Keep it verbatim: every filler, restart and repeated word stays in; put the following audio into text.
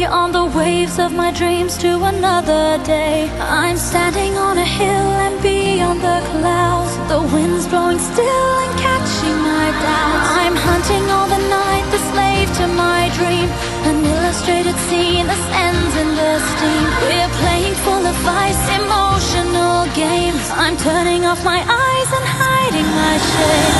on the waves of my dreams to another day. I'm standing on a hill and beyond the clouds, the wind's blowing still and catching my doubts. I'm hunting all the night, the slave to my dream, an illustrated scene that ends in the steam. We're playing full of ice, emotional games. I'm turning off my eyes and hiding my shame.